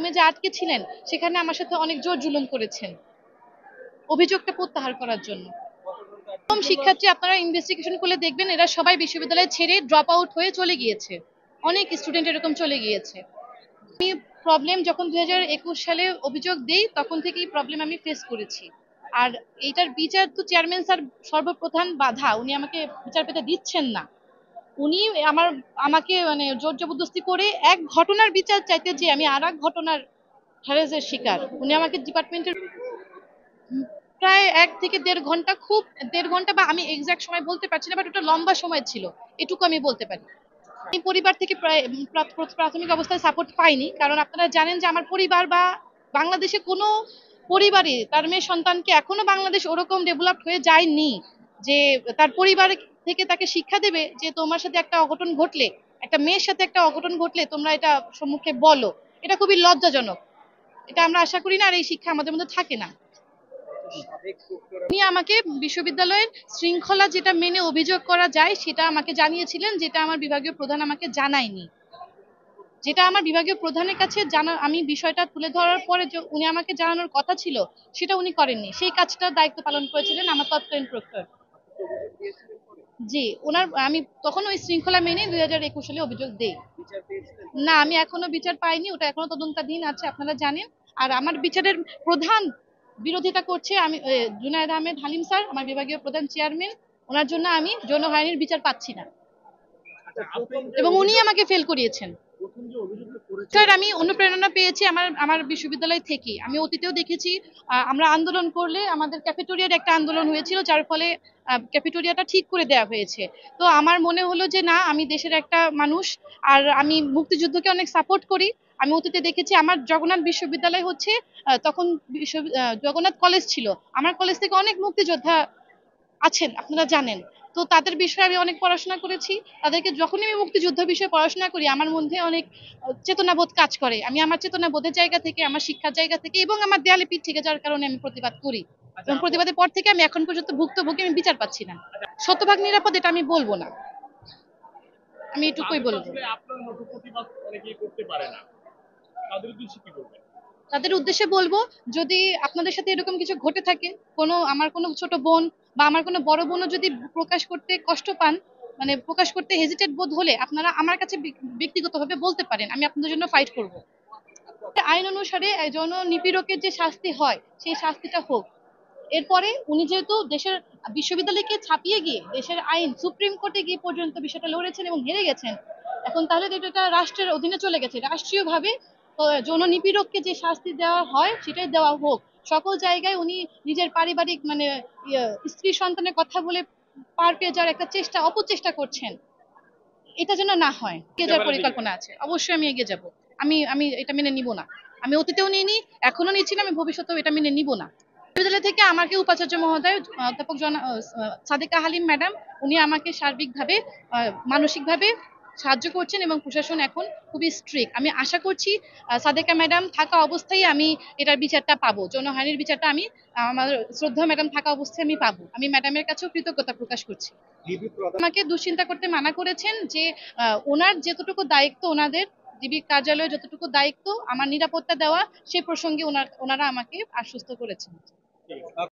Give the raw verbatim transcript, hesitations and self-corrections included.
রুমে যে আটকে ছিলেন সেখানে আমার সাথে অনেক জোর জুলুম করেছেন অভিযোগটা প্রত্যাহার করার জন্য। কম শিক্ষার্থী আপনারা ইনভেস্টিগেশন করলে দেখবেন এরা সবাই বিশ্ববিদ্যালয় ছেড়ে ড্রপ আউট হয়ে চলে গিয়েছে, অনেক স্টুডেন্ট এরকম চলে গিয়েছে। আমি প্রবলেম যখন দুই হাজার একুশ সালে অভিযোগ দেই তখন থেকেই প্রবলেম আমি ফেস করেছি। আর এইটার বিচার তো চেয়ারম্যান স্যার সর্বপ্রধান বাধা, উনি আমাকে বিচার পেতে দিচ্ছেন না। উনি আমার আমাকে মানে জোর জবরদস্তি করে এক ঘটনার বিচার চাইতে যে আমি আর এক ঘটনার হ্যারাসের শিকার। উনি আমাকে ডিপার্টমেন্টের প্রায় এক থেকে দেড় ঘন্টা, খুব দেড় ঘন্টা বা আমি এক্সাক্ট সময় বলতে পারছি না, বাট ওটা লম্বা সময় ছিল, এটুকু আমি বলতে পারি। আমি পরিবার থেকে প্রায় প্রাথমিক অবস্থায় সাপোর্ট পাইনি, কারণ আপনারা জানেন যে আমার পরিবার বা বাংলাদেশে কোনো পরিবারই তার মেয়ে সন্তানকে এখনো বাংলাদেশ ওরকম ডেভেলপ হয়ে যায়নি যে তার পরিবার থেকে তাকে শিক্ষা দেবে যে তোমার সাথে একটা অঘটন ঘটলে, একটা মেয়ের সাথে একটা অঘটন ঘটলে তোমরা এটা সম্মুখে বলো। এটা খুবই লজ্জাজনক, এটা আমরা আশা করি না, আর এই শিক্ষা আমাদের মধ্যে থাকে না। উনি আমাকে বিশ্ববিদ্যালয়ের শৃঙ্খলা যেটা মেনে অভিযোগ করা যায় সেটা আমাকে জানিয়েছিলেন, যেটা আমার বিভাগীয় প্রধান আমাকে জানায়নি। যেটা আমার বিভাগীয় প্রধানের কাছে জানা আমি বিষয়টা তুলে ধরার পরে যে উনি আমাকে জানানোর কথা ছিল সেটা উনি করেননি, সেই কাজটার দায়িত্ব পালন করেছিলেন আমার তৎকালীন প্রক্টর। জি, ওনার আমি তখন ওই শৃঙ্খলা মেনে দুই হাজার একুশ সালে অভিযোগ দেই। না, আমি এখনো বিচার পাইনি, ওটা এখনো তদন্তাধীন আছে, আপনারা জানেন। আর আমার বিচারের প্রধান বিরোধিতা করছে আমি জুনায়েদ আহমেদ হালিম স্যার, আমার বিভাগীয় প্রধান চেয়ারম্যান। ওনার জন্য আমি যৌন হয়রানির বিচার পাচ্ছি না এবং উনি আমাকে ফেল করিয়েছেন। স্যার, আমি অনুপ্রেরণা পেয়েছি আমার আমার বিশ্ববিদ্যালয় থেকে। আমি অতীতেও দেখেছি আমরা আন্দোলন করলে আমাদের ক্যাফেটেরিয়ার একটা আন্দোলন হয়েছিল, যার ফলে ক্যাফেটেরিয়াটা ঠিক করে দেওয়া হয়েছে। তো আমার মনে হলো যে না, আমি দেশের একটা মানুষ আর আমি মুক্তিযুদ্ধকে অনেক সাপোর্ট করি। আমি অতীতে দেখেছি আমার জগন্নাথ বিশ্ববিদ্যালয় হচ্ছে তখন জগন্নাথ কলেজ ছিল, আমার কলেজ থেকে অনেক মুক্তিযোদ্ধা আছেন, আপনারা জানেন। তো তাদের বিষয়ে আমি অনেক পড়াশোনা করেছি, তাদেরকে যখনই আমি মুক্তিযুদ্ধ বিষয়ে পড়াশোনা করি আমার মধ্যে অনেক চেতনাবোধ কাজ করে। আমি আমার চেতনাবোধের জায়গা থেকে, আমার শিক্ষার জায়গা থেকে এবং আমার দেয়ালে পিঠ থেকে যাওয়ার কারণে আমি প্রতিবাদ করি, এবং প্রতিবাদের পর থেকে আমি এখন পর্যন্ত ভুক্তভোগী, আমি বিচার পাচ্ছি না। শতভাগ নিরাপদ এটা আমি বলবো না, আমি এটুকুই বলবো। তাদের উদ্দেশ্যে বলবো, যদি আপনাদের সাথে এরকম কিছু ঘটে থাকে, কোনো আমার কোনো ছোট বোন বা আমার কোনো বড় বোনও যদি প্রকাশ করতে কষ্ট পান, মানে প্রকাশ করতে হেজিটেট বোধ হলে আপনারা আমার কাছে ব্যক্তিগতভাবে বলতে পারেন, আমি আপনাদের জন্য ফাইট করব। আইন অনুসারে যৌন নিপীড়কের যে শাস্তি হয় সেই শাস্তিটা হোক। এরপরে উনি যেহেতু দেশের বিশ্ববিদ্যালয়কে ছাপিয়ে গিয়ে দেশের আইন সুপ্রিম কোর্টে গিয়ে পর্যন্ত বিষয়টা লড়েছেন এবং হেরে গেছেন, এখন তাহলে এটা রাষ্ট্রের অধীনে চলে গেছে, রাষ্ট্রীয়ভাবে যৌন নিপীড়ককে যে শাস্তি দেওয়া হয় সেটাই দেওয়া হোক। সকল জায়গায় উনি নিজের পারিবারিক মানে স্ত্রী সন্তানের কথা বলে পার পেয়ে যাওয়ার একটা চেষ্টা, অপচেষ্টা করছেন, এটা যেন না হয়। এগিয়ে যাওয়ার পরিকল্পনা আছে, অবশ্যই আমি এগিয়ে যাব। আমি আমি এটা মেনে নিব না, আমি অতীতেও নিইনি, এখনো নিচ্ছি না, আমি ভবিষ্যতেও এটা মেনে নিব না। বিশ্ববিদ্যালয় থেকে আমাকে উপাচার্য মহোদয় অধ্যাপক সাদেকা হালিম ম্যাডাম, উনি আমাকে সার্বিকভাবে মানসিকভাবে সাহায্য করছেন এবং প্রশাসন এখন খুবই স্ট্রিক্ট। আমি আশা করছি সাদেকা ম্যাডাম থাকা অবস্থায় আমি এটার বিচারটা পাবো, যৌন হয়রানির বিচারটা আমি আমার শ্রদ্ধা ম্যাডাম থাকা অবস্থায় আমি পাবো। আমি ম্যাডামের কাছেও কৃতজ্ঞতা প্রকাশ করছি। আমাকে দুশ্চিন্তা করতে মানা করেছেন যে ওনার যতটুকু দায়িত্ব, ওনাদের ডিবি কার্যালয়ে যতটুকু দায়িত্ব আমার নিরাপত্তা দেওয়া, সে প্রসঙ্গে ওনারা আমাকে আশ্বস্ত করেছেন।